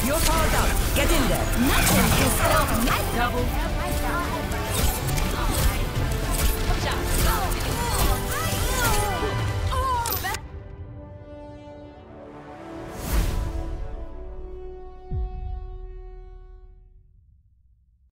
You're powered up. Get in there. Nothing can stop me. Double.